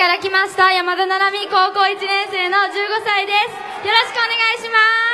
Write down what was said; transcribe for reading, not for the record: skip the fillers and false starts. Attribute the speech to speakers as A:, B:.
A: から来ました山田七海高校1年生の15歳です。よろしくお願いします。